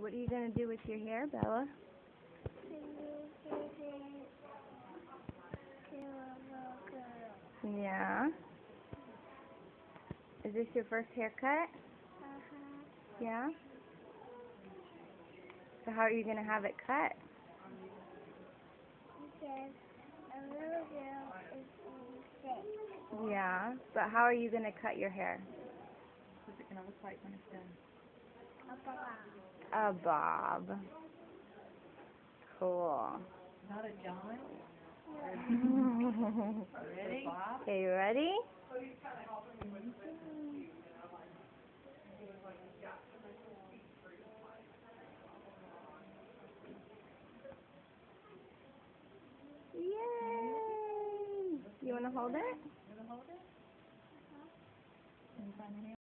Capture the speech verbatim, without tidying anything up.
So what are you going to do with your hair, Bella? Yeah. Is this your first haircut? Uh-huh. Yeah? So how are you going to have it cut? Because a little girl is being sick. Yeah. But how are you going to cut your hair? What's it going to look like when it's done? A bob. A bob. Cool. Not a John? Ready? Okay, you ready? Yay! You want to hold it? You want to hold it? Can you find the